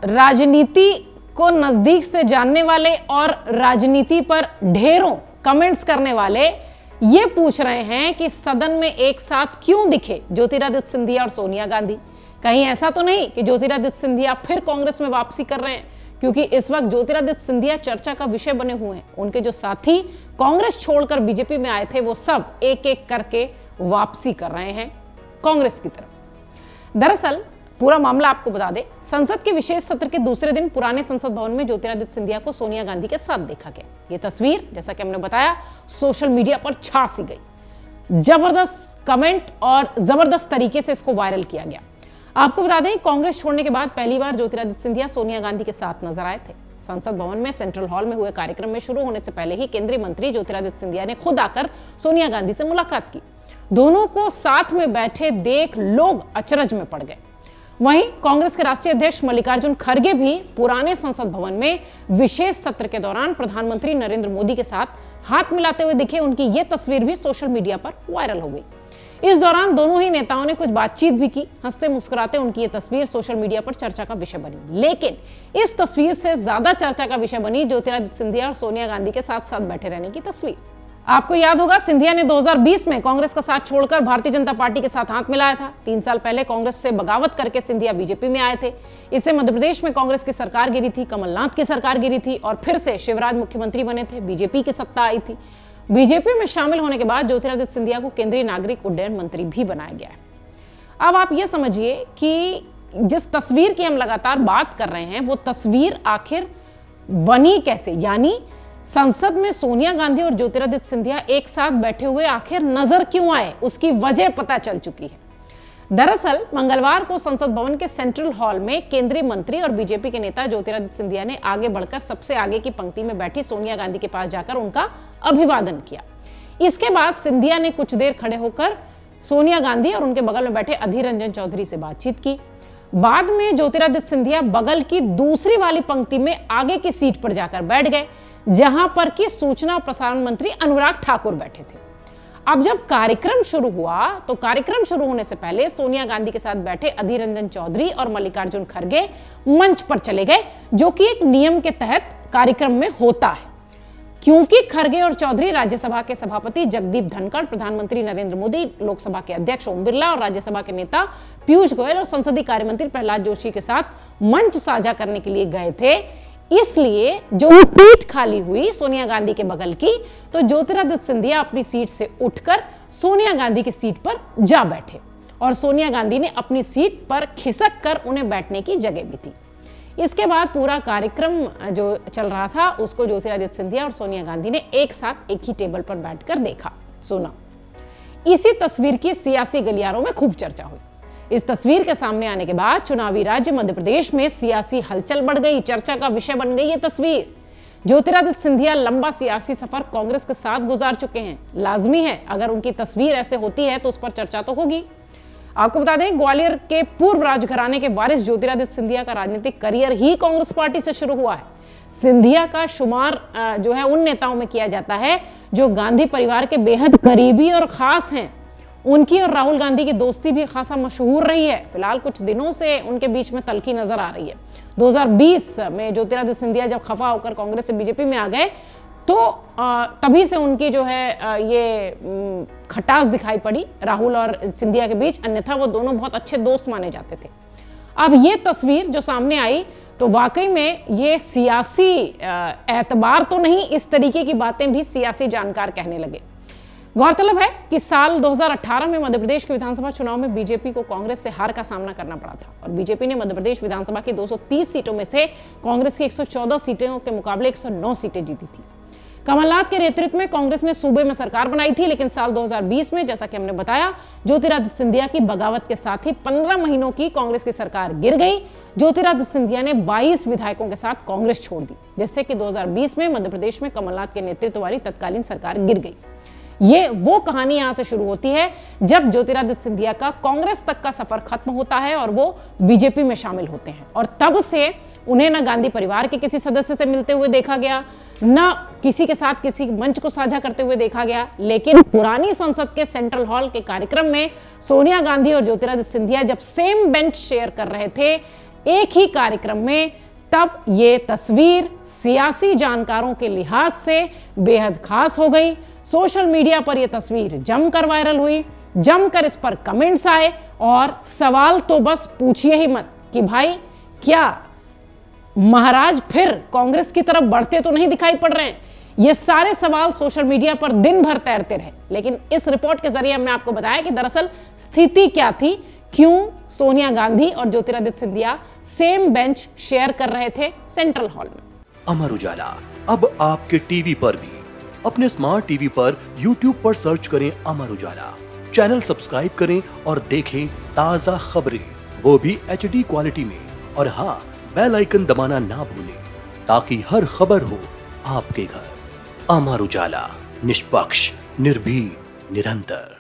राजनीति को नजदीक से जानने वाले और राजनीति पर ढेरों कमेंट्स करने वाले ये पूछ रहे हैं कि सदन में एक साथ क्यों दिखे ज्योतिरादित्य सिंधिया और सोनिया गांधी। कहीं ऐसा तो नहीं कि ज्योतिरादित्य सिंधिया फिर कांग्रेस में वापसी कर रहे हैं, क्योंकि इस वक्त ज्योतिरादित्य सिंधिया चर्चा का विषय बने हुए हैं। उनके जो साथी कांग्रेस छोड़कर बीजेपी में आए थे वो सब एक एक करके वापसी कर रहे हैं कांग्रेस की तरफ। दरअसल पूरा मामला आपको बता दें, संसद के विशेष सत्र के दूसरे दिन पुराने संसद भवन में ज्योतिरादित्य सिंधिया को सोनिया गांधी के साथ देखा गया। ये तस्वीर, जैसा कि हमने बताया, सोशल मीडिया पर छा सी गई। जबरदस्त कमेंट और जबरदस्त तरीके से इसको वायरल किया गया। आपको बता दें, कांग्रेस छोड़ने के बाद पहली बार ज्योतिरादित्य सिंधिया सोनिया गांधी के साथ नजर आए थे। संसद भवन में सेंट्रल हॉल में हुए कार्यक्रम में शुरू होने से पहले ही केंद्रीय मंत्री ज्योतिरादित्य सिंधिया ने खुद आकर सोनिया गांधी से मुलाकात की। दोनों को साथ में बैठे देख लोग अचरज में पड़ गए। वहीं कांग्रेस के राष्ट्रीय अध्यक्ष मल्लिकार्जुन खड़गे भी पुराने संसद भवन में विशेष सत्र के दौरान प्रधानमंत्री नरेंद्र मोदी के साथ हाथ मिलाते हुए दिखे। उनकी यह तस्वीर भी सोशल मीडिया पर वायरल हो गई। इस दौरान दोनों ही नेताओं ने कुछ बातचीत भी की। हंसते मुस्कुराते उनकी ये तस्वीर सोशल मीडिया पर चर्चा का विषय बनी। लेकिन इस तस्वीर से ज्यादा चर्चा का विषय बनी ज्योतिरादित्य सिंधिया और सोनिया गांधी के साथ साथ बैठे रहने की तस्वीर। आपको याद होगा, सिंधिया ने 2020 में कांग्रेस का साथ छोड़कर भारतीय जनता पार्टी के साथ हाथ मिलाया था। 3 साल पहले कांग्रेस से बगावत करके सिंधिया बीजेपी में आए थे। इससे मध्य प्रदेश में कांग्रेस की सरकार गिरी थी, कमलनाथ की सरकार गिरी थी और फिर से शिवराज मुख्यमंत्री बने थे, बीजेपी की सत्ता आई थी। बीजेपी में शामिल होने के बाद ज्योतिरादित्य सिंधिया को केंद्रीय नागरिक उड्डयन मंत्री भी बनाया गया है। अब आप ये समझिए कि जिस तस्वीर की हम लगातार बात कर रहे हैं वो तस्वीर आखिर बनी कैसे, यानी संसद में सोनिया गांधी और ज्योतिरादित्य सिंधिया एक साथ बैठे हुए आखिर नजर क्यों आए, उसकी वजह पता चल चुकी है। दरअसल मंगलवार को संसद भवन के सेंट्रल हॉल में केंद्रीय मंत्री और बीजेपी के नेता ज्योतिरादित्य सिंधिया ने आगे बढ़कर सबसे आगे की पंक्ति में बैठी सोनिया गांधी के पास जाकर उनका अभिवादन किया। इसके बाद सिंधिया ने कुछ देर खड़े होकर सोनिया गांधी और उनके बगल में बैठे अधीर रंजन चौधरी से बातचीत की। बाद में ज्योतिरादित्य सिंधिया बगल की दूसरी वाली पंक्ति में आगे की सीट पर जाकर बैठ गए, जहां पर कि सूचना और प्रसारण मंत्री अनुराग ठाकुर बैठे थे। अब जब कार्यक्रम शुरू हुआ तो कार्यक्रम शुरू होने से पहले सोनिया गांधी के साथ बैठे अधीर रंजन चौधरी और मल्लिकार्जुन खड़गे मंच पर चले गए, जो कि एक नियम के तहत कार्यक्रम में होता है। क्योंकि खड़गे और चौधरी राज्यसभा के सभापति जगदीप धनखड़, प्रधानमंत्री नरेंद्र मोदी, लोकसभा के अध्यक्ष ओम बिरला और राज्यसभा के नेता पीयूष गोयल और संसदीय कार्य मंत्री प्रहलाद जोशी के साथ मंच साझा करने के लिए गए थे, इसलिए जो सीट खाली हुई सोनिया गांधी के बगल की, तो ज्योतिरादित्य सिंधिया अपनी सीट से उठकर सोनिया गांधी की सीट पर जा बैठे और सोनिया गांधी ने अपनी सीट पर खिसक कर उन्हें बैठने की जगह भी दी। इसके बाद पूरा कार्यक्रम जो चल रहा था उसको ज्योतिरादित्य सिंधिया और सोनिया गांधी ने एक साथ एक ही टेबल पर बैठकर देखा, सुना। इसी तस्वीर की सियासी गलियारों में खूब चर्चा हुई। इस तस्वीर के सामने आने के बाद चुनावी राज्य मध्य प्रदेश में सियासी हलचल बढ़ गई, चर्चा का विषय बन गई ये तस्वीर। ज्योतिरादित्य सिंधिया लंबा सियासी सफर कांग्रेस के साथ गुजार चुके हैं। लाजमी है, अगर उनकी तस्वीर ऐसे होती है तो उस पर चर्चा तो होगी। आपको बता दें, ग्वालियर के पूर्व राजघराने के वारिस ज्योतिरादित्य सिंधिया का राजनीतिक करियर ही कांग्रेस पार्टी से शुरू हुआ है। सिंधिया का शुमार जो है उन नेताओं में किया जाता है जो गांधी परिवार के बेहद करीबी और खास हैं। उनकी और राहुल गांधी की दोस्ती भी खासा मशहूर रही है। फिलहाल कुछ दिनों से उनके बीच में तल्खी नजर आ रही है। 2020 में ज्योतिरादित्य सिंधिया जब खफा होकर कांग्रेस से बीजेपी में आ गए तो तभी से उनकी जो है ये खटास दिखाई पड़ी राहुल और सिंधिया के बीच, अन्यथा वो दोनों बहुत अच्छे दोस्त माने जाते थे। अब ये तस्वीर जो सामने आई तो वाकई में ये सियासी एतबार तो नहीं, इस तरीके की बातें भी सियासी जानकार कहने लगे। गौरतलब है कि साल 2018 में मध्य प्रदेश के विधानसभा चुनाव में बीजेपी को कांग्रेस से हार का सामना करना पड़ा था और बीजेपी ने मध्य प्रदेश विधानसभा की 230 सीटों में से कांग्रेस की 114 सीटों के मुकाबले 109 सीटें जीती थी। कमलनाथ के नेतृत्व में कांग्रेस ने सूबे में सरकार बनाई थी, लेकिन साल 2020 में, जैसा कि हमने बताया, ज्योतिरादित्य सिंधिया की बगावत के साथ ही 15 महीनों की कांग्रेस की सरकार गिर गई। ज्योतिरादित्य सिंधिया ने 22 विधायकों के साथ कांग्रेस छोड़ दी, जिससे कि 2020 में मध्य प्रदेश में कमलनाथ के नेतृत्व वाली तत्कालीन सरकार गिर गई। ये वो कहानी यहां से शुरू होती है जब ज्योतिरादित्य सिंधिया का कांग्रेस तक का सफर खत्म होता है और वो बीजेपी में शामिल होते हैं, और तब से उन्हें न गांधी परिवार के किसी सदस्य से मिलते हुए देखा गया, न किसी के साथ किसी मंच को साझा करते हुए देखा गया। लेकिन पुरानी संसद के सेंट्रल हॉल के कार्यक्रम में सोनिया गांधी और ज्योतिरादित्य सिंधिया जब सेम बेंच शेयर कर रहे थे, एक ही कार्यक्रम में, तब ये तस्वीर सियासी जानकारों के लिहाज से बेहद खास हो गई। सोशल मीडिया पर यह तस्वीर जमकर वायरल हुई, जमकर इस पर कमेंट्स आए और सवाल तो बस पूछिए ही मत कि भाई क्या महाराज फिर कांग्रेस की तरफ बढ़ते तो नहीं दिखाई पड़ रहे हैं। ये सारे सवाल सोशल मीडिया पर दिन भर तैरते रहे, लेकिन इस रिपोर्ट के जरिए हमने आपको बताया कि दरअसल स्थिति क्या थी, क्यों सोनिया गांधी और Jyotiraditya Scindia same bench share कर रहे थे सेंट्रल हॉल में। अमर उजाला अब आपके टीवी पर भी। अपने स्मार्ट टीवी पर यूट्यूब पर सर्च करें अमर उजाला, चैनल सब्सक्राइब करें और देखें ताजा खबरें, वो भी HD क्वालिटी में। और हाँ, बेल आइकन दबाना ना भूलें ताकि हर खबर हो आपके घर। अमर उजाला, निष्पक्ष, निर्भीक, निरंतर।